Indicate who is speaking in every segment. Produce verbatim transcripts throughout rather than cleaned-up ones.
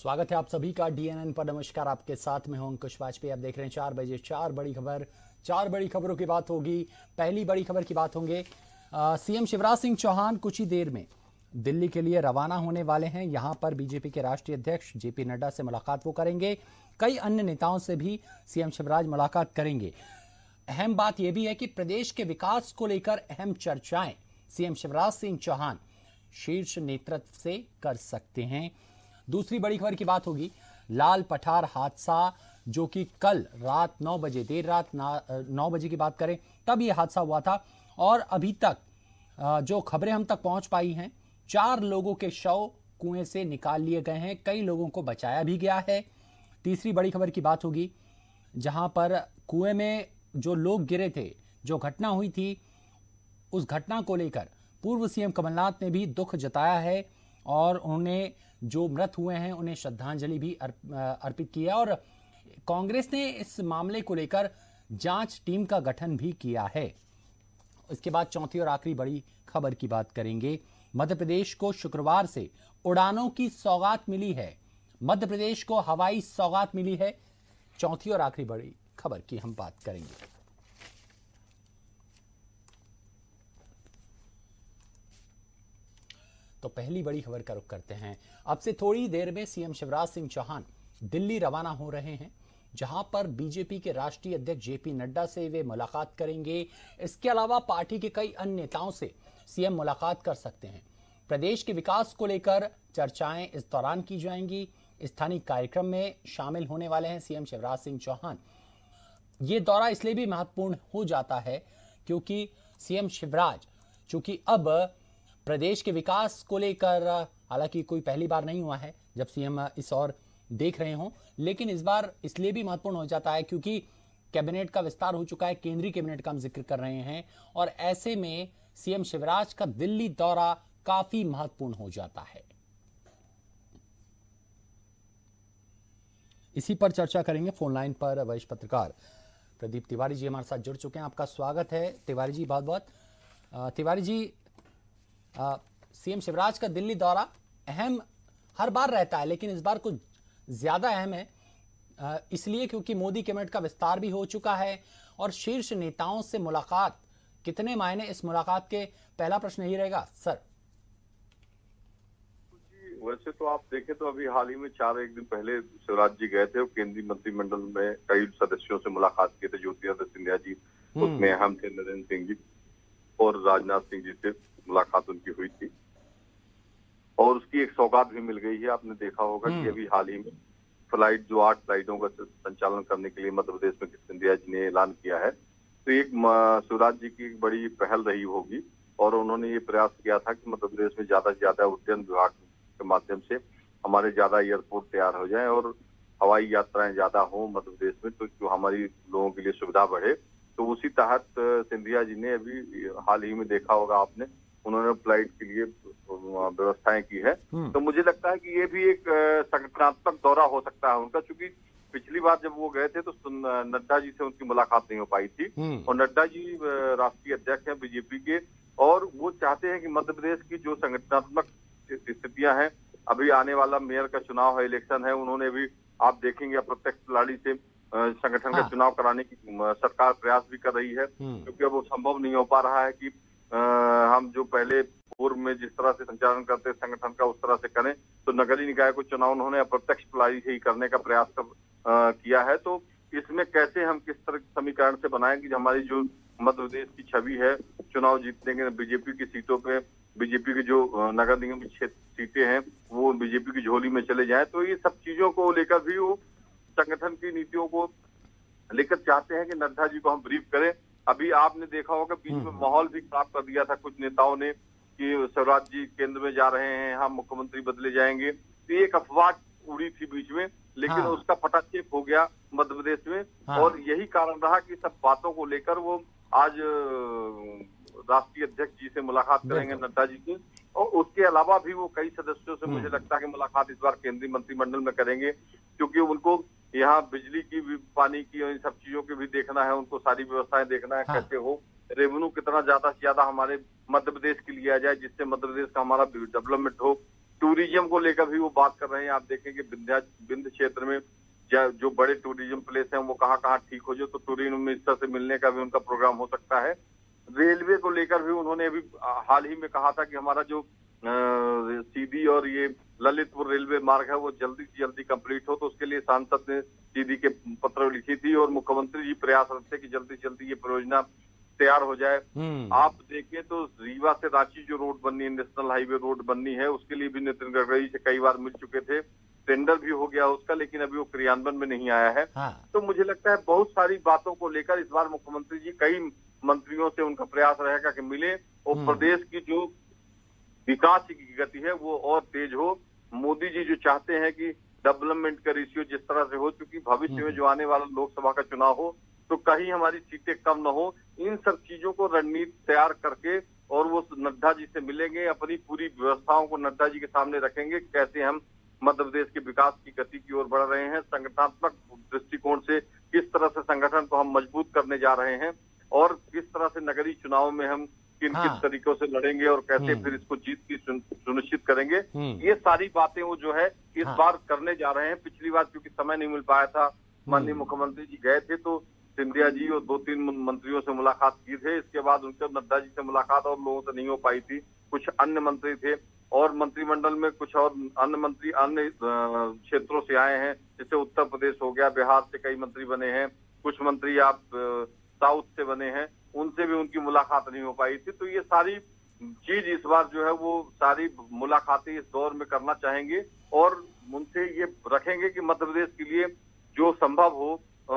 Speaker 1: स्वागत है आप सभी का डीएनएन पर। नमस्कार, आपके साथ में हूं अंकुश वाजपेयी। आप देख रहे हैं चार बजे चार बड़ी खबर। चार बड़ी खबरों की बात होगी। पहली बड़ी खबर की बात होंगे, सीएम शिवराज सिंह चौहान कुछ ही देर में दिल्ली के लिए रवाना होने वाले हैं। यहां पर बीजेपी के राष्ट्रीय अध्यक्ष जेपी नड्डा से मुलाकात वो करेंगे। कई अन्य नेताओं से भी सीएम शिवराज मुलाकात करेंगे। अहम बात यह भी है कि प्रदेश के विकास को लेकर अहम चर्चाएं सीएम शिवराज सिंह चौहान शीर्ष नेतृत्व से कर सकते हैं। दूसरी बड़ी खबर की बात होगी, लाल पठार हादसा जो कि कल रात नौ बजे देर रात नौ बजे की बात करें तब यह हादसा हुआ था और अभी तक जो खबरें हम तक पहुंच पाई हैं, चार लोगों के शव कुएं से निकाल लिए गए हैं, कई लोगों को बचाया भी गया है। तीसरी बड़ी खबर की बात होगी, जहां पर कुएं में जो लोग गिरे थे, जो घटना हुई थी, उस घटना को लेकर पूर्व सीएम कमलनाथ ने भी दुख जताया है और उन्होंने जो मृत हुए हैं उन्हें श्रद्धांजलि भी अर्पित की है और कांग्रेस ने इस मामले को लेकर जांच टीम का गठन भी किया है। इसके बाद चौथी और आखिरी बड़ी खबर की बात करेंगे। मध्य प्रदेश को शुक्रवार से उड़ानों की सौगात मिली है। मध्य प्रदेश को हवाई सौगात मिली है। चौथी और आखिरी बड़ी खबर की हम बात करेंगे। तो पहली बड़ी खबर का रुख करते हैं। अब से थोड़ी देर में सीएम शिवराज सिंह चौहान दिल्ली रवाना हो रहे हैं, जहां पर बीजेपी के राष्ट्रीय अध्यक्ष जेपी नड्डा से वे मुलाकात करेंगे। इसके अलावा पार्टी के कई अन्य नेताओं से सीएम मुलाकात कर सकते हैं। प्रदेश के विकास को लेकर चर्चाएं इस दौरान की जाएंगी। स्थानीय कार्यक्रम में शामिल होने वाले हैं सीएम शिवराज सिंह चौहान। ये दौरा इसलिए भी महत्वपूर्ण हो जाता है क्योंकि सीएम शिवराज चूंकि अब प्रदेश के विकास को लेकर, हालांकि कोई पहली बार नहीं हुआ है जब सीएम इस ओर देख रहे हों, लेकिन इस बार इसलिए भी महत्वपूर्ण हो जाता है क्योंकि कैबिनेट का विस्तार हो चुका है, केंद्रीय कैबिनेट का हम जिक्र कर रहे हैं और ऐसे में सीएम शिवराज का दिल्ली दौरा काफी महत्वपूर्ण हो जाता है। इसी पर चर्चा करेंगे। फोन लाइन पर वरिष्ठ पत्रकार प्रदीप तिवारी जी हमारे साथ जुड़ चुके हैं। आपका स्वागत है तिवारी जी, बहुत बहुत। तिवारी जी, सीएम शिवराज का दिल्ली दौरा अहम हर बार रहता है, लेकिन इस बार कुछ ज्यादा अहम है, आ, इसलिए क्योंकि मोदी कैबिनेट का विस्तार भी हो चुका है और शीर्ष नेताओं से मुलाकात कितने मायने इस मुलाकात के, पहला प्रश्न यही रहेगा सर।
Speaker 2: वैसे तो आप देखें तो अभी हाल ही में चार एक दिन पहले शिवराज जी गए थे और केंद्रीय मंत्रिमंडल में कई सदस्यों से मुलाकात किए थे। ज्योतिरादित्य सिंधिया जी उसमें अहम थे, नरेंद्र सिंह जी और राजनाथ सिंह जी से मुलाकात उनकी हुई थी और उसकी एक सौगात भी मिल गई है। आपने देखा होगा कि अभी हाल ही में फ्लाइट जो आठ फ्लाइटों का संचालन करने के लिए मध्य प्रदेश में सिंधिया जी ने ऐलान किया है, तो एक शिवराज जी की एक बड़ी पहल रही होगी और उन्होंने ये प्रयास किया था कि मध्य प्रदेश में ज्यादा से ज्यादा उड्डयन विभाग के माध्यम से हमारे ज्यादा एयरपोर्ट तैयार हो जाए और हवाई यात्राएं ज्यादा हो मध्य प्रदेश में, तो जो हमारी लोगों के लिए सुविधा बढ़े। तो उसी तहत सिंधिया जी ने अभी हाल ही में देखा होगा आपने, उन्होंने फ्लाइट के लिए व्यवस्थाएं की है। तो मुझे लगता है कि ये भी एक संगठनात्मक दौरा हो सकता है उनका, क्योंकि पिछली बार जब वो गए थे तो नड्डा जी से उनकी मुलाकात नहीं हो पाई थी और नड्डा जी राष्ट्रीय अध्यक्ष हैं बीजेपी के और वो चाहते हैं कि मध्य प्रदेश की जो संगठनात्मक स्थितियां हैं, अभी आने वाला मेयर का चुनाव है, इलेक्शन है, उन्होंने भी आप देखेंगे अप्रत्यक्ष प्रणाली से संगठन का चुनाव कराने की सरकार प्रयास भी कर रही है, क्योंकि अब वो संभव नहीं हो पा रहा है कि आ, हम जो पहले पूर्व में जिस तरह से संचालन करते संगठन का उस तरह से करें। तो नगरीय निकाय को चुनाव उन्होंने अप्रत्यक्ष प्रणाली से ही करने का प्रयास कर, आ, किया है। तो इसमें कैसे हम किस तरह समीकरण से बनाएंगे कि हमारी जो मध्य प्रदेश की छवि है, चुनाव जीतने के बीजेपी की सीटों पे, बीजेपी की जो नगर निगम की क्षेत्र सीटें हैं वो बीजेपी की झोली में चले जाए। तो ये सब चीजों को लेकर भी वो संगठन की नीतियों को लेकर चाहते हैं कि नड्डा जी को हम ब्रीफ करें। अभी आपने देखा होगा बीच में माहौल भी खराब कर दिया था कुछ नेताओं ने कि शिवराज जी केंद्र में जा रहे हैं, हम मुख्यमंत्री बदले जाएंगे। तो एक अफवाह उड़ी थी बीच में, लेकिन हाँ। उसका पटाक्षेप हो गया मध्य प्रदेश में हाँ। और यही कारण रहा कि सब बातों को लेकर वो आज राष्ट्रीय अध्यक्ष जी से मुलाकात करेंगे नड्डा जी की और उसके अलावा भी वो कई सदस्यों से मुझे लगता है कि मुलाकात इस बार केंद्रीय मंत्रिमंडल में करेंगे, क्योंकि उनको यहाँ बिजली की भी, पानी की और इन सब चीजों की भी देखना है, उनको सारी व्यवस्थाएं देखना है। हाँ। कैसे हो रेवेन्यू कितना ज्यादा से ज्यादा हमारे मध्य प्रदेश के लिए आ जाए, जिससे मध्य प्रदेश का हमारा डेवलपमेंट हो टूरिज्म को लेकर भी वो बात कर रहे हैं। आप देखेंगे विंध्या विंध्य क्षेत्र में जो बड़े टूरिज्म प्लेस हैं वो कहाँ कहाँ ठीक हो जाए, तो टूरिज्म मिनिस्टर से मिलने का भी उनका प्रोग्राम हो सकता है। रेलवे को लेकर भी उन्होंने अभी हाल ही में कहा था कि हमारा जो सीधी और ये ललितपुर रेलवे मार्ग है वो जल्दी से जल्दी कंप्लीट हो, तो उसके लिए सांसद ने सीधी के पत्र लिखी थी और मुख्यमंत्री जी प्रयासरत थे कि जल्दी से जल्दी ये परियोजना तैयार हो जाए। आप देखें तो रीवा से रांची जो रोड बननी है, नेशनल हाईवे रोड बननी है, उसके लिए भी नितिन गडकरी से कई बार मिल चुके थे, टेंडर भी हो गया उसका, लेकिन अभी वो क्रियान्वयन में नहीं आया है। हाँ। तो मुझे लगता है बहुत सारी बातों को लेकर इस बार मुख्यमंत्री जी कई मंत्रियों से उनका प्रयास रहेगा कि मिले और प्रदेश की जो विकास की गति है वो और तेज हो। मोदी जी जो चाहते हैं कि डेवलपमेंट का रेशियो जिस तरह से हो, चूंकि भविष्य में जो आने वाला लोकसभा का चुनाव हो तो कहीं हमारी सीटें कम न हो, इन सब चीजों को रणनीति तैयार करके और वो नड्डा जी से मिलेंगे, अपनी पूरी व्यवस्थाओं को नड्डा जी के सामने रखेंगे, कैसे हम मध्य प्रदेश के विकास की गति की ओर बढ़ रहे हैं, संगठनात्मक दृष्टिकोण से किस तरह से संगठन को हम मजबूत करने जा रहे हैं और किस तरह से नगरीय चुनाव में हम किन किन तरीकों से लड़ेंगे और कैसे फिर इसको जीत की सुनिश्चित करेंगे। ये सारी बातें वो जो है इस बार करने जा रहे हैं। पिछली बार क्योंकि समय नहीं मिल पाया था, माननीय मुख्यमंत्री जी गए थे तो सिंधिया जी और दो तीन मंत्रियों से मुलाकात की थे, इसके बाद उनके नड्डा जी से मुलाकात और लोगों से नहीं हो पाई थी। कुछ अन्य मंत्री थे और मंत्रिमंडल में कुछ और अन्य मंत्री अन्य क्षेत्रों से आए हैं, जैसे उत्तर प्रदेश हो गया, बिहार से कई मंत्री बने हैं, कुछ मंत्री आप साउथ से बने हैं, उनसे भी उनकी मुलाकात नहीं हो पाई थी। तो ये सारी चीज इस बार जो है वो सारी मुलाकातें इस दौर में करना चाहेंगे और उनसे ये रखेंगे कि मध्य प्रदेश के लिए जो संभव हो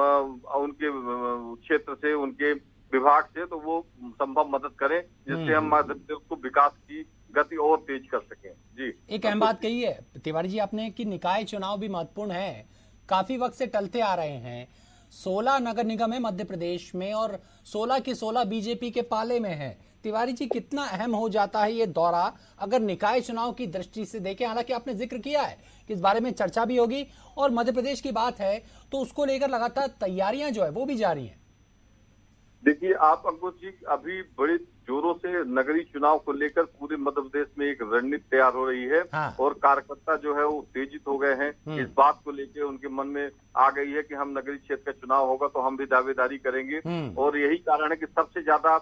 Speaker 2: उनके क्षेत्र से, उनके विभाग से, तो वो संभव मदद करें जिससे हम मध्य प्रदेश को विकास की गति और तेज कर सकें। जी,
Speaker 1: एक अहम बात कही है तिवारी जी आपने कि निकाय चुनाव भी महत्वपूर्ण है, काफी वक्त से टलते आ रहे हैं। सोलह नगर निगम है मध्य प्रदेश में और सोलह की सोलह बीजेपी के पाले में है। तिवारी जी कितना अहम हो जाता है ये दौरा अगर निकाय चुनाव की दृष्टि से देखें? हालांकि आपने जिक्र किया है कि इस बारे में चर्चा भी होगी और मध्य प्रदेश की बात है तो उसको लेकर लगातार तैयारियां जो है वो भी जारी हैं।
Speaker 2: देखिए आप अंकुश जी, अभी बड़े जोरों से नगरीय चुनाव को लेकर पूरे मध्य प्रदेश में एक रणनीति तैयार हो रही है। हाँ। और कार्यकर्ता जो है वो उत्तेजित हो गए हैं, इस बात को लेकर उनके मन में आ गई है कि हम नगरीय क्षेत्र का चुनाव होगा तो हम भी दावेदारी करेंगे और यही कारण है कि सबसे ज्यादा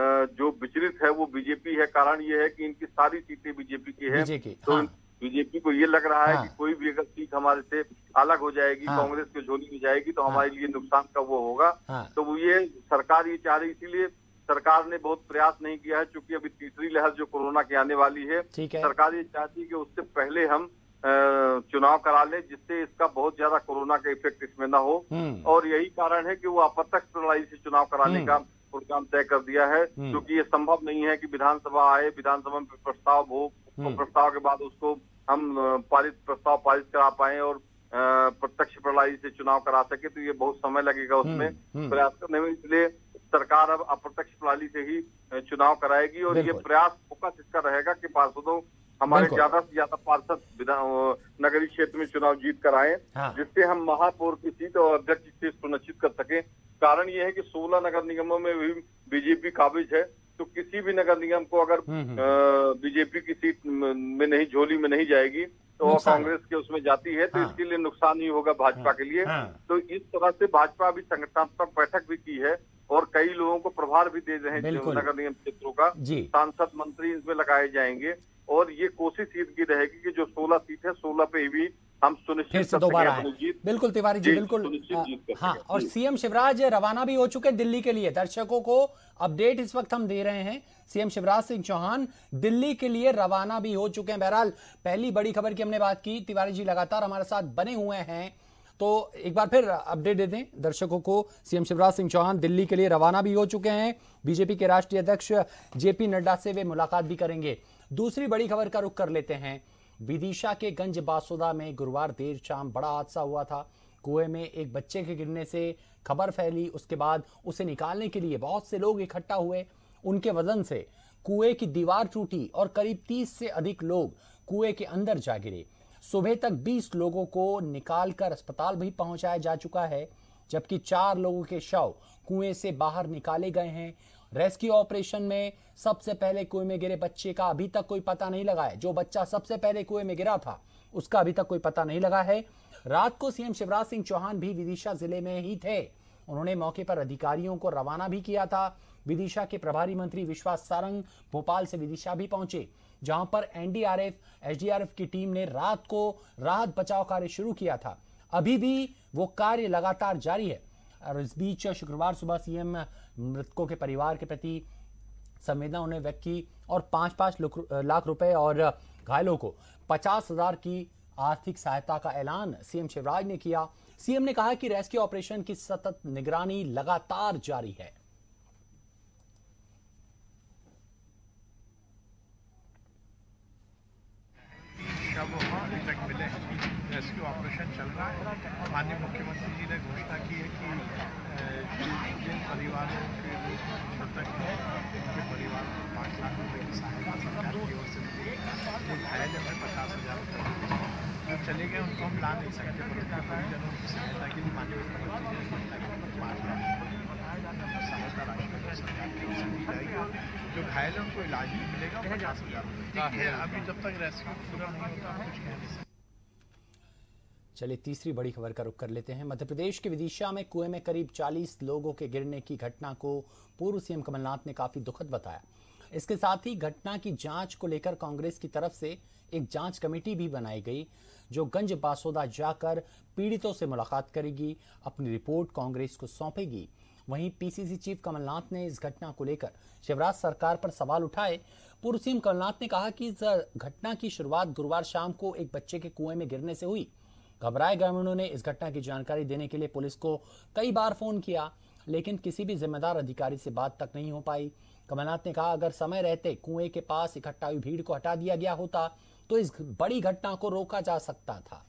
Speaker 2: जो विचलित है वो बीजेपी है। कारण ये है कि इनकी सारी सीटें बीजेपी की है, तो हाँ। बीजेपी को ये लग रहा है हाँ। कि कोई भी अगर सीट हमारे से अलग हो जाएगी, हाँ। कांग्रेस की झोली में जाएगी तो हाँ। हमारे लिए नुकसान का वो होगा। हाँ। तो वो ये सरकार ये चाह रही, इसीलिए सरकार ने बहुत प्रयास नहीं किया है, क्योंकि अभी तीसरी लहर जो कोरोना की आने वाली है, है। सरकार ये चाहती है कि उससे पहले हम चुनाव करा लें जिससे इसका बहुत ज्यादा कोरोना का इफेक्ट इसमें ना हो। और यही कारण है कि वो अप्रत्यक्ष प्रणाली से चुनाव कराने का प्रोग्राम तय कर दिया है, क्योंकि ये संभव नहीं है कि विधानसभा आए, विधानसभा में प्रस्ताव हो और प्रस्ताव के बाद उसको हम पारित प्रस्ताव पारित करा पाए और प्रत्यक्ष प्रणाली से चुनाव करा सके, तो ये बहुत समय लगेगा उसमें प्रयास करने में। इसलिए सरकार अब अप्रत्यक्ष प्रणाली से ही चुनाव कराएगी और ये प्रयास फोकस इसका रहेगा कि पार्षदों हमारे ज्यादा से ज्यादा पार्षद नगरीय क्षेत्र में चुनाव जीत कर आए, हाँ। जिससे हम महापौर की सीट और अध्यक्ष की सीट सुनिश्चित कर सके। कारण ये है कि सोलह नगर निगमों में भी बीजेपी काबिज है, तो किसी भी नगर निगम को अगर बीजेपी की सीट में नहीं, झोली में नहीं जाएगी तो कांग्रेस के उसमें जाती है, तो हाँ। इसके लिए नुकसान ही होगा भाजपा हाँ। के लिए। हाँ। तो इस तरह से भाजपा अभी संगठनात्मक बैठक भी की है और कई लोगों को प्रभार भी दे रहे हैं नगर निगम क्षेत्रों का, सांसद मंत्री इसमें लगाए जाएंगे और ये कोशिश की रहेगी कि जो सोलह सीट है सोलह पे भी हम सुनिश्चित दोबारा जीत।
Speaker 1: बिल्कुल तिवारी जी, बिल्कुल हाँ। और सीएम शिवराज रवाना भी हो चुके दिल्ली के लिए। दर्शकों को अपडेट इस वक्त हम दे रहे हैं, सीएम शिवराज सिंह चौहान दिल्ली के लिए रवाना भी हो चुके हैं। बहरहाल पहली बड़ी खबर की हमने बात की, तिवारी जी लगातार हमारे साथ बने हुए हैं, तो एक बार फिर अपडेट दे दें दर्शकों को। सीएम शिवराज सिंह चौहान दिल्ली के लिए रवाना भी हो चुके हैं। बीजेपी के राष्ट्रीय अध्यक्ष जेपी नड्डा से वे मुलाकात भी करेंगे। दूसरी बड़ी खबर का रुख कर लेते हैं। विदिशा के गंज बासुदा में गुरुवार देर शाम बड़ा हादसा हुआ था। कुएं में एक बच्चे के गिरने से खबर फैली, उसके बाद उसे निकालने के लिए बहुत से लोग इकट्ठा हुए। उनके वजन से कुएं की दीवार टूटी और करीब तीस से अधिक लोग कुएं के अंदर जा गिरे। सुबह तक बीस लोगों को निकालकर अस्पताल भी पहुंचाया जा चुका है, जबकि चार लोगों के शव कुएं से बाहर निकाले गए हैं। रेस्क्यू ऑपरेशन में सबसे पहले कुएं में गिरे बच्चे का अभी तक कोई पता नहीं लगा है। जो बच्चा सबसे पहले कुएं में गिरा था उसका अभी तक कोई पता नहीं लगा है। रात को सीएम शिवराज सिंह चौहान भी विदिशा जिले में ही थे। उन्होंने मौके पर अधिकारियों को रवाना भी किया था। विदिशा के प्रभारी मंत्री विश्वास सारंग भोपाल से विदिशा भी पहुंचे, जहां पर एनडीआरएफ, एसडीआरएफ की टीम ने रात को राहत बचाव कार्य शुरू किया था। अभी भी वो कार्य लगातार जारी है। और इस बीच शुक्रवार सुबह सीएम मृतकों के परिवार के प्रति संवेदना उन्हें व्यक्त की और पांच पांच लाख रुपए और घायलों को पचास हजार की आर्थिक सहायता का ऐलान सीएम शिवराज ने किया। सीएम ने कहा कि रेस्क्यू ऑपरेशन की सतत निगरानी लगातार जारी है।
Speaker 3: शव अभी तक मिले हैं, रेस्क्यू ऑपरेशन चल रहा है। माननीय मुख्यमंत्री जी ने घोषणा की है कि जिन परिवारों के लोग मृतक हैं उनके परिवार को पाँच लाख रुपए की सहायता सरकार की ओर से मिलेगी। जो घायल है पचास हजार रुपये जो चले गए उनको हम ला नहीं सकते, पर उनके परिजनों की सहायता के लिए माननीय मुख्यमंत्री जी ने घोषणा की पाँच लाख सहायता राशि सरकार की ओर से दी जाएगी। जो घायल है उनको इलाज भी मिलेगा पचास हजार रुपये। अभी जब तक रेस्क्यू पूरा नहीं होता हम कुछ कह नहीं सकते।
Speaker 1: चलिए तीसरी बड़ी खबर का रुख कर लेते हैं। मध्य प्रदेश के विदिशा में कुएं में करीब चालीस लोगों के गिरने की घटना को पूर्व सीएम कमलनाथ ने काफी दुखद बताया। इसके साथ ही घटना की जांच को लेकर कांग्रेस की तरफ से एक जांच कमेटी भी बनाई गई, जो गंज बासोदा जाकर पीड़ितों से मुलाकात करेगी, अपनी रिपोर्ट कांग्रेस को सौंपेगी। वहीं पीसीसी चीफ कमलनाथ ने इस घटना को लेकर शिवराज सरकार पर सवाल उठाए। पूर्व सीएम कमलनाथ ने कहा कि इस घटना की शुरुआत गुरुवार शाम को एक बच्चे के कुएं में गिरने से हुई। घबराए ग्रामीणों ने इस घटना की जानकारी देने के लिए पुलिस को कई बार फोन किया, लेकिन किसी भी जिम्मेदार अधिकारी से बात तक नहीं हो पाई। कमलनाथ ने कहा, अगर समय रहते कुएं के पास इकट्ठा हुई भीड़ को हटा दिया गया होता तो इस बड़ी घटना को रोका जा सकता था।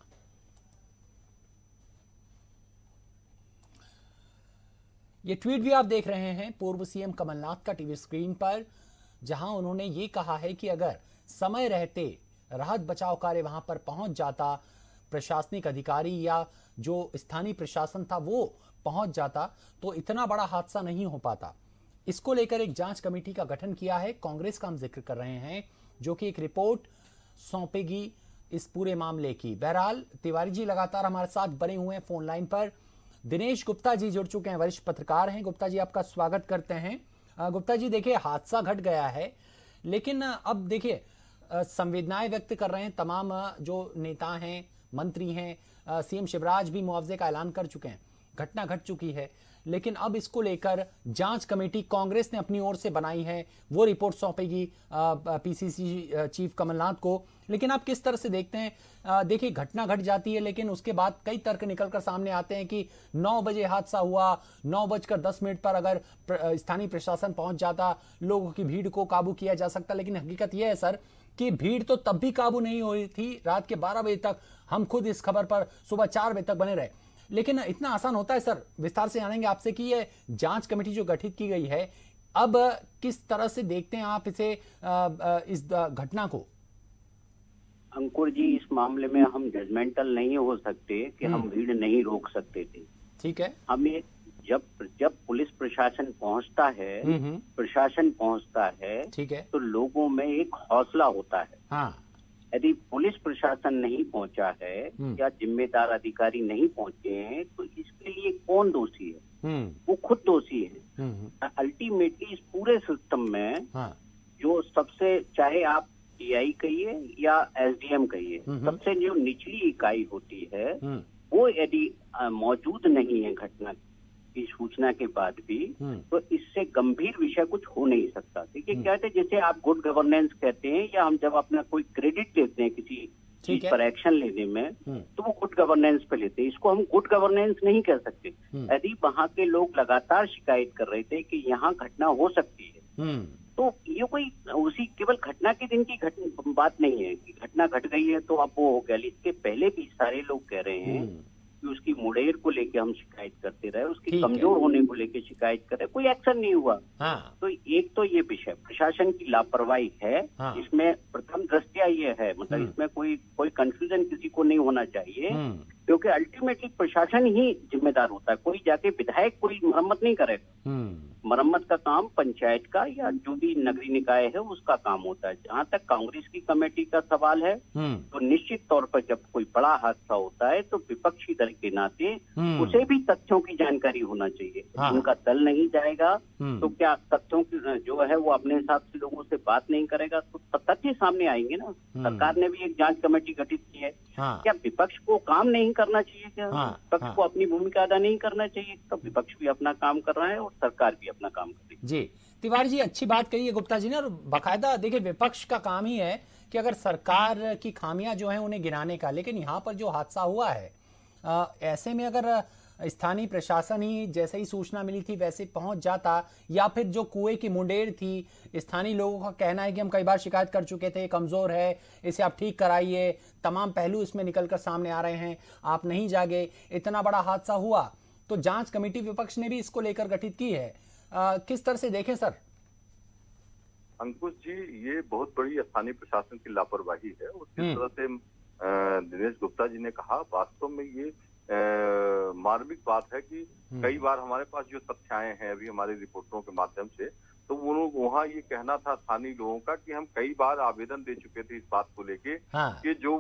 Speaker 1: ये ट्वीट भी आप देख रहे हैं पूर्व सीएम कमलनाथ का टीवी स्क्रीन पर, जहां उन्होंने ये कहा है कि अगर समय रहते राहत बचाव कार्य वहां पर पहुंच जाता, प्रशासनिक अधिकारी या जो स्थानीय प्रशासन था वो पहुंच जाता, तो इतना बड़ा हादसा नहीं हो पाता। इसको लेकर एक जांच कमेटी का गठन किया है। कांग्रेस का हम जिक्र कर रहे हैं, जो कि एक रिपोर्ट सौंपेगी इस पूरे मामले की। बहरहाल तिवारी जी लगातार हमारे साथ बने हुए हैं फोन लाइन पर। दिनेश गुप्ता जी जुड़ चुके हैं, वरिष्ठ पत्रकार हैं। गुप्ता जी आपका स्वागत करते हैं। गुप्ता जी देखिए, हादसा घट गया है, लेकिन अब देखिए संवेदनाएं व्यक्त कर रहे हैं तमाम जो नेता हैं, मंत्री हैं। सीएम शिवराज भी मुआवजे का ऐलान कर चुके हैं। घटना घट चुकी है, लेकिन अब इसको लेकर जांच कमेटी कांग्रेस ने अपनी ओर से बनाई है, वो रिपोर्ट सौंपेगी पीसीसी चीफ कमलनाथ को। लेकिन आप किस तरह से देखते हैं? देखिए, घटना घट जाती है, लेकिन उसके बाद कई तर्क निकलकर सामने आते हैं कि नौ बजे हादसा हुआ, नौ बजकर दस मिनट पर अगर स्थानीय प्रशासन पहुंच जाता, लोगों की भीड़ को काबू किया जा सकता। लेकिन हकीकत यह है सर कि भीड़ तो तब भी काबू नहीं हो रही थी। रात के बारह बजे तक हम खुद इस खबर पर सुबह चार बजे तक बने रहे। लेकिन इतना आसान होता है सर? विस्तार से जानेंगे आपसे कि ये जांच कमेटी जो गठित की गई है, अब किस तरह से देखते हैं आप इसे, इस घटना को?
Speaker 4: अंकुर जी, इस मामले में हम जजमेंटल नहीं हो सकते कि हम भीड़ नहीं रोक सकते थे।
Speaker 1: ठीक है।
Speaker 4: हमें जब जब पुलिस प्रशासन पहुंचता है, प्रशासन पहुंचता है, ठीक है, तो लोगों में एक हौसला होता है। हाँ। यदि पुलिस प्रशासन नहीं पहुंचा है या जिम्मेदार अधिकारी नहीं पहुंचे हैं, तो इसके लिए कौन दोषी है? वो खुद दोषी है। अल्टीमेटली इस पूरे सिस्टम में हाँ। जो सबसे, चाहे आप टीआई कहिए या एसडीएम कहिए, सबसे जो निचली इकाई होती है, वो यदि मौजूद नहीं है घटना की सूचना के बाद भी, तो इससे गंभीर विषय कुछ हो नहीं सकता। देखिए, कहते हैं जैसे आप गुड गवर्नेंस कहते हैं, या हम जब अपना कोई क्रेडिट देते हैं किसी चीज पर एक्शन लेने में, तो वो गुड गवर्नेंस पे लेते हैं। इसको हम गुड गवर्नेंस नहीं कह सकते। यदि वहाँ के लोग लगातार शिकायत कर रहे थे कि यहाँ घटना हो सकती है, तो ये कोई उसी केवल घटना के दिन की घटना बात नहीं है कि घटना घट गई है तो अब वो हो गया। इसके पहले भी सारे लोग कह रहे हैं कि उसकी मुड़ेर को लेके हम शिकायत करते रहे, उसकी कमजोर होने को लेके शिकायत कर रहे, कोई एक्शन नहीं हुआ। हाँ। तो एक तो ये विषय प्रशासन की लापरवाही है। हाँ। इसमें प्रथम दृष्टया ये है, मतलब इसमें कोई कोई कंफ्यूजन किसी को नहीं होना चाहिए, क्योंकि अल्टीमेटली प्रशासन ही जिम्मेदार होता है। कोई जाके विधायक कोई मरम्मत नहीं करेगा। मरम्मत का काम पंचायत का या जो भी नगरीय निकाय है उसका काम होता है। जहाँ तक कांग्रेस की कमेटी का सवाल है तो निश्चित तौर पर जब कोई बड़ा हादसा होता है तो विपक्षी दल के नाते उसे भी तथ्यों की जानकारी होना चाहिए। हाँ। उनका दल नहीं जाएगा तो क्या तथ्यों की जो है वो अपने हिसाब से लोगों से बात नहीं करेगा तो तथ्य सामने आएंगे ना। सरकार ने भी एक जांच कमेटी गठित की है। हाँ। क्या विपक्ष को काम नहीं करना चाहिए? क्या हाँ। विपक्ष हाँ। को अपनी भूमिका अदा नहीं करना चाहिए? तो विपक्ष भी अपना काम कर रहा है और सरकार भी अपना काम कर रही है।
Speaker 1: जी तिवारी जी, अच्छी बात कही है गुप्ता जी ने। और बाकायदा देखिए विपक्ष का काम ही है कि अगर सरकार की खामियां जो हैं उन्हें गिनाने का, लेकिन यहाँ पर जो हादसा हुआ है आ, ऐसे में अगर स्थानीय प्रशासन ही जैसे ही सूचना मिली थी वैसे पहुंच जाता, या फिर जो कुएं की मुंडेर थी, स्थानीय लोगों का कहना है कि हम कई बार शिकायत कर चुके थे, कमजोर है, इसे आप ठीक कराइए, तमाम पहलू इसमें निकलकर सामने आ रहे हैं, आप नहीं जागे, इतना बड़ा हादसा हुआ तो जांच कमेटी विपक्ष ने भी इसको लेकर गठित की है। आ, किस तरह से देखें सर?
Speaker 2: अंकुश जी, ये बहुत बड़ी स्थानीय प्रशासन की लापरवाही है। और जिस तरह से दिनेश गुप्ता जी ने कहा, वास्तव में ये मार्मिक बात है कि कई बार हमारे पास जो तथ्य आए हैं अभी हमारे रिपोर्टरों के माध्यम से, तो वो लोग वहाँ ये कहना था स्थानीय लोगों का कि हम कई बार आवेदन दे चुके थे इस बात को लेके हाँ। कि जो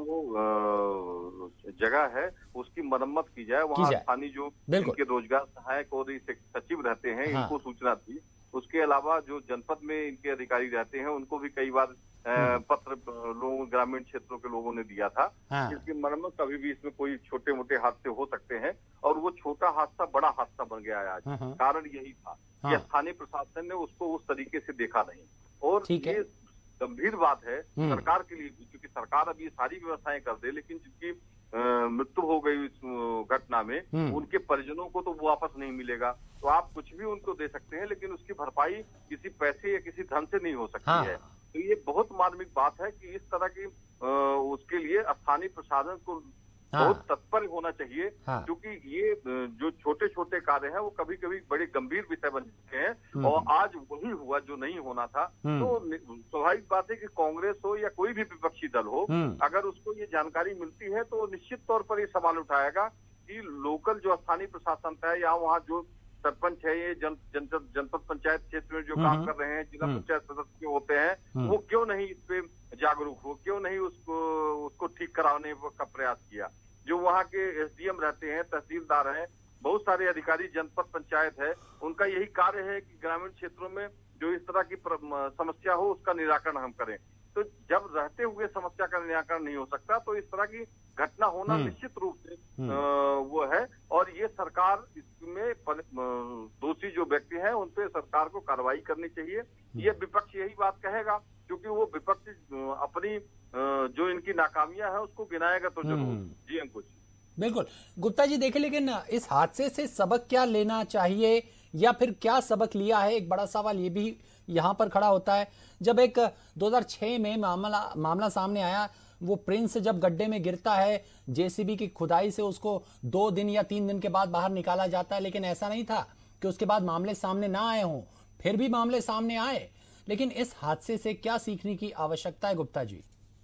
Speaker 2: वो जगह है उसकी मरम्मत की जाए। वहाँ स्थानीय जो इनके रोजगार सहायक और सचिव रहते हैं हाँ। इनको सूचना थी। उसके अलावा जो जनपद में इनके अधिकारी रहते हैं उनको भी कई बार पत्र लोगों ग्रामीण क्षेत्रों के लोगों ने दिया था। हाँ। इसकी मरम्मत कभी भी इसमें कोई छोटे मोटे हादसे हो सकते हैं और वो छोटा हादसा बड़ा हादसा बन गया है आज। हाँ। कारण यही था हाँ। कि स्थानीय प्रशासन ने उसको उस तरीके से देखा नहीं। और ये गंभीर बात है सरकार के लिए भी, क्योंकि सरकार अब ये सारी व्यवस्थाएं कर दे, लेकिन जिनकी मृत्यु हो गई इस घटना में उनके परिजनों को तो वो वापस नहीं मिलेगा। तो आप कुछ भी उनको दे सकते हैं लेकिन उसकी भरपाई किसी पैसे या किसी धन से नहीं हो सकती हाँ। है। तो ये बहुत मार्मिक बात है कि इस तरह की आ, उसके लिए स्थानीय प्रशासन को हाँ। बहुत तत्पर होना चाहिए। हाँ। क्योंकि ये जो छोटे छोटे कार्य हैं वो कभी कभी बड़े गंभीर विषय बन चुके हैं और आज वही हुआ जो नहीं होना था। तो स्वाभाविक बात है कि कांग्रेस हो या कोई भी विपक्षी दल हो, अगर उसको ये जानकारी मिलती है तो निश्चित तौर पर ये सवाल उठाएगा कि लोकल जो स्थानीय प्रशासन है या वहाँ जो सरपंच है, ये जन जनपद जनपद पंचायत क्षेत्र में जो काम कर रहे हैं, जिला पंचायत सदस्य होते हैं, वो क्यों नहीं इस पे जागरूक हो, क्यों नहीं उसको उसको ठीक कराने का प्रयास किया। जो वहाँ के एसडीएम रहते हैं, तहसीलदार हैं, बहुत सारे अधिकारी जनपद पंचायत है, उनका यही कार्य है कि ग्रामीण क्षेत्रों में जो इस तरह की समस्या हो उसका निराकरण हम करें। तो जब रहते हुए समस्या का निराकरण नहीं हो सकता तो इस तरह की घटना होना निश्चित रूप से वो है। और ये सरकार इसमें दोषी जो व्यक्ति हैं उन पे सरकार को कार्रवाई करनी चाहिए। ये विपक्ष यही बात कहेगा क्योंकि वो विपक्ष अपनी जो इनकी नाकामियां है उसको गिनाएगा तो जरूर। जी अंकुश,
Speaker 1: बिल्कुल गुप्ता जी देखे, लेकिन इस हादसे से सबक क्या लेना चाहिए या फिर क्या सबक लिया है? एक बड़ा सवाल ये भी यहाँ पर खड़ा होता है। जब एक दो हज़ार छह में मामला मामला सामने आया, वो प्रिंस जब गड्ढे में गिरता है, जेसीबी की खुदाई से उसको दो दिन या तीन दिन के बाद बाहर निकाला जाता है, लेकिन ऐसा नहीं था कि उसके बाद मामले सामने ना आए हों, फिर भी मामले सामने आए। लेकिन इस हादसे से क्या सीखने की आवश्यकता है गुप्ता जी?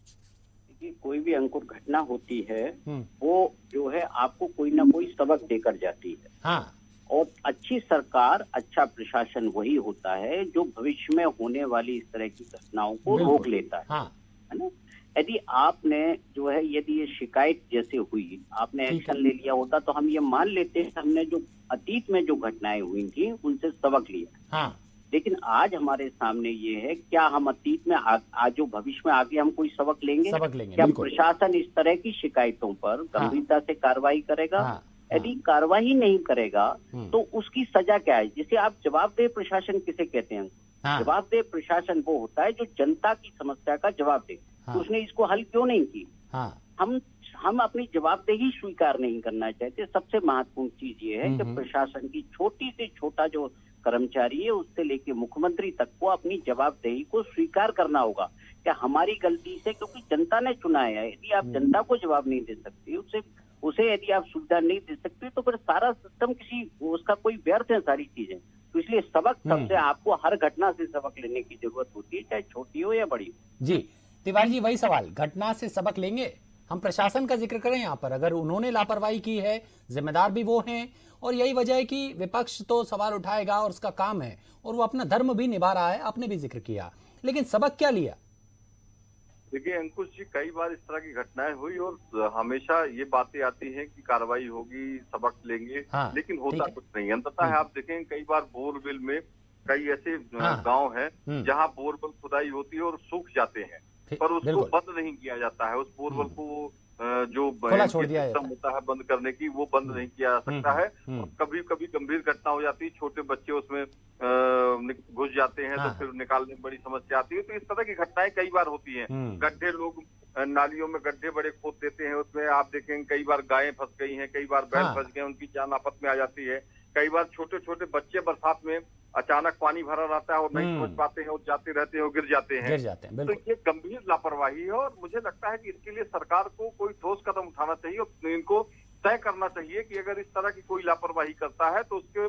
Speaker 4: कोई भी अंकुर घटना होती है वो जो है आपको कोई ना कोई सबक देकर जाती है। हाँ। और अच्छी सरकार, अच्छा प्रशासन वही होता है जो भविष्य में होने वाली इस तरह की घटनाओं को रोक लेता है। हाँ। है ना? यदि आपने जो है यदि ये शिकायत जैसे हुई, आपने एक्शन ले लिया होता तो हम ये मान लेते हैं हमने जो अतीत में जो घटनाएं हुई थी उनसे सबक लिया। हाँ। लेकिन आज हमारे सामने ये है, क्या हम अतीत में आ, आज जो भविष्य में आगे हम कोई सबक लेंगे? सबक लेंगे। क्या प्रशासन इस तरह की शिकायतों पर गंभीरता हाँ। से कार्रवाई करेगा? हाँ। यदि कार्रवाई नहीं करेगा तो उसकी सजा क्या है? जिसे आप जवाबदेह प्रशासन किसे कहते हैं? हाँ। जवाबदेह प्रशासन वो होता है जो जनता की समस्या का जवाब दे। हाँ। तो उसने इसको हल क्यों नहीं की? हाँ। हम हम अपनी जवाबदेही स्वीकार नहीं करना चाहते। सबसे महत्वपूर्ण चीज ये है कि प्रशासन की छोटी से छोटा जो कर्मचारी है उससे लेके मुख्यमंत्री तक को अपनी जवाबदेही को स्वीकार करना होगा। क्या हमारी गलती से, क्योंकि जनता ने चुना है, यदि आप जनता को जवाब नहीं दे सकते, उसे उसे यदि आप सुविधा नहीं दे सकते तो फिर सारा सिस्टम किसी उसका कोई व्यर्थ है सारी चीजें। तो इसलिए सबक सबसे आपको हर घटना से सबक लेने की जरूरत होती है, चाहे छोटी हो या बड़ी हो।
Speaker 1: जी तिवारी जी, वही सवाल, घटना से सबक लेंगे? हम प्रशासन का जिक्र करें यहाँ पर, अगर उन्होंने लापरवाही की है जिम्मेदार भी वो हैं, और यही वजह है कि विपक्ष तो सवाल उठाएगा और उसका काम है, और वो अपना धर्म भी निभा रहा है, आपने भी जिक्र किया। लेकिन सबक क्या लिया?
Speaker 2: देखिए अंकुश जी, कई बार इस तरह की घटनाएं हुई और हमेशा ये बातें आती हैं कि कार्रवाई होगी, सबक लेंगे, हाँ, लेकिन होता कुछ नहीं। अंततः है आप देखें कई बार बोरवेल में कई ऐसे हाँ, गांव हैं जहां बोरवेल खुदाई होती है और सूख जाते हैं, पर उसको बंद नहीं किया जाता है। उस बोरवेल को जो
Speaker 1: छोड़ दिया
Speaker 2: सिस्टम होता है बंद करने की, वो बंद नहीं किया जा सकता है। और कभी कभी गंभीर घटना हो जाती है, छोटे बच्चे उसमें घुस जाते हैं, हाँ, तो फिर निकालने में बड़ी समस्या आती है। तो इस तरह की घटनाएं कई बार होती हैं। गड्ढे, लोग नालियों में गड्ढे बड़े खोद देते हैं, उसमें आप देखेंगे कई बार गायें फंस गई हैं, कई बार बैल फंस गए, उनकी जान आफत में आ जाती है। कई बार छोटे छोटे बच्चे बरसात में अचानक पानी भरा रहता है और नहीं समझ पाते हैं और जाते रहते हैं और गिर जाते हैं,
Speaker 1: गिर जाते हैं।
Speaker 2: तो ये गंभीर लापरवाही है और मुझे लगता है कि इसके लिए सरकार को कोई ठोस कदम उठाना चाहिए और इनको तय करना चाहिए कि अगर इस तरह की कोई लापरवाही करता है तो उसके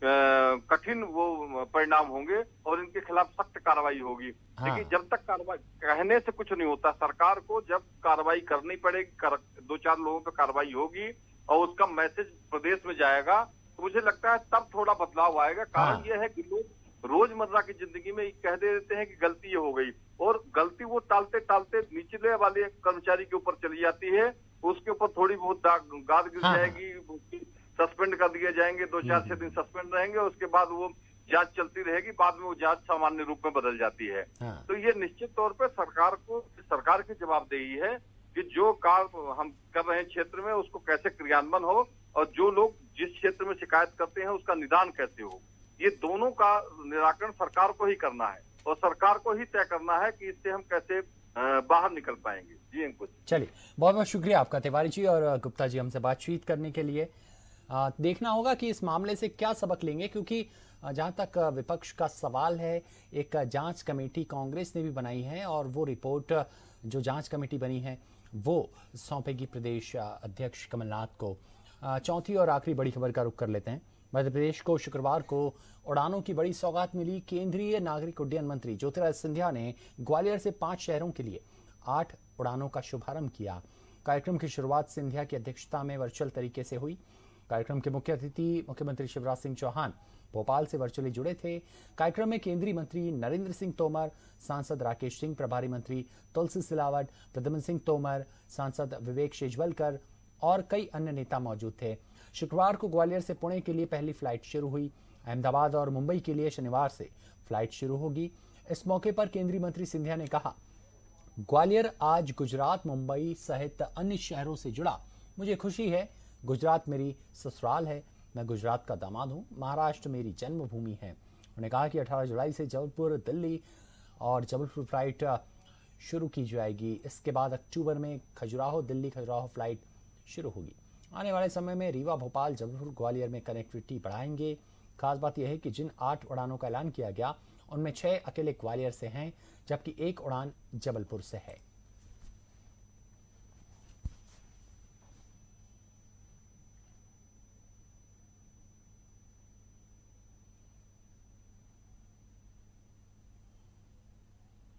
Speaker 2: कठिन वो परिणाम होंगे और इनके खिलाफ सख्त कार्रवाई होगी। हाँ। लेकिन जब तक कार्रवाई कहने से कुछ नहीं होता, सरकार को जब कार्रवाई करनी पड़ेगी, कर, दो चार लोगों पर कार्रवाई होगी और उसका मैसेज प्रदेश में जाएगा, तो मुझे लगता है तब थोड़ा बदलाव आएगा। कारण हाँ। यह है कि लोग रोजमर्रा की जिंदगी में कह देते हैं कि गलती ये हो गई, और गलती वो टालते टालते निचले वाले कर्मचारी के ऊपर चली जाती है, उसके ऊपर थोड़ी बहुत गाद गिर हाँ। जाएगी, सस्पेंड कर दिए जाएंगे, दो चार छह दिन सस्पेंड रहेंगे, उसके बाद वो जांच चलती रहेगी, बाद में वो जांच सामान्य रूप में बदल जाती है। हाँ। तो ये निश्चित तौर पे सरकार को, सरकार की जवाबदेही है कि जो कार्य हम कर रहे हैं क्षेत्र में उसको कैसे क्रियान्वयन हो और जो लोग जिस क्षेत्र में शिकायत करते हैं उसका निदान कैसे हो। ये दोनों का निराकरण सरकार को ही करना है और सरकार को ही तय करना है कि इससे हम कैसे बाहर निकल पाएंगे। जी अंकुश,
Speaker 1: चलिए बहुत बहुत शुक्रिया आपका तिवारी जी और गुप्ता जी हमसे बातचीत करने के लिए। आ, देखना होगा कि इस मामले से क्या सबक लेंगे, क्योंकि जहां तक विपक्ष का सवाल है, एक जांच कमेटी कांग्रेस ने भी बनाई है और वो रिपोर्ट जो जांच कमेटी बनी है वो सौंपेगी प्रदेश अध्यक्ष कमलनाथ को। चौथी और आखिरी बड़ी खबर का रुख कर लेते हैं। मध्य प्रदेश को शुक्रवार को उड़ानों की बड़ी सौगात मिली। केंद्रीय नागरिक उड्डयन मंत्री ज्योतिरादित्य सिंधिया ने ग्वालियर से पांच शहरों के लिए आठ उड़ानों का शुभारंभ किया। कार्यक्रम की शुरुआत सिंधिया की अध्यक्षता में वर्चुअल तरीके से हुई। कार्यक्रम के मुख्य अतिथि मुख्यमंत्री शिवराज सिंह चौहान भोपाल से वर्चुअली जुड़े थे। कार्यक्रम में केंद्रीय मंत्री नरेंद्र सिंह तोमर, सांसद राकेश सिंह, प्रभारी मंत्री तुलसी सिलावट, प्रद्युम्न सिंह तोमर, सांसद विवेक शेजवलकर और कई अन्य नेता मौजूद थे। शुक्रवार को ग्वालियर से पुणे के लिए पहली फ्लाइट शुरू हुई। अहमदाबाद और मुंबई के लिए शनिवार से फ्लाइट शुरू होगी। इस मौके पर केंद्रीय मंत्री सिंधिया ने कहा, ग्वालियर आज गुजरात, मुंबई सहित अन्य शहरों से जुड़ा। मुझे खुशी है, गुजरात मेरी ससुराल है, मैं गुजरात का दामाद हूँ, महाराष्ट्र मेरी जन्मभूमि है। उन्होंने कहा कि अठारह जुलाई से जबलपुर, दिल्ली और जबलपुर फ्लाइट शुरू की जाएगी। इसके बाद अक्टूबर में खजुराहो, दिल्ली खजुराहो फ्लाइट शुरू होगी। आने वाले समय में रीवा, भोपाल, जबलपुर, ग्वालियर में कनेक्टिविटी बढ़ाएंगे। खास बात यह है कि जिन आठ उड़ानों का ऐलान किया गया उनमें छह अकेले ग्वालियर से हैं, जबकि एक उड़ान जबलपुर से है।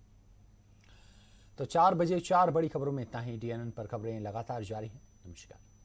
Speaker 1: तो चार बजे चार बड़ी खबरों में इतना ही। डी एन एन पर खबरें लगातार जारी हैं। नमस्कार।